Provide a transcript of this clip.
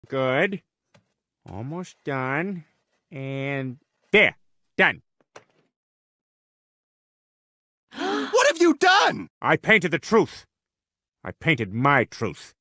Good. Almost done. And there. Done. What have you done? I painted the truth. I painted my truth.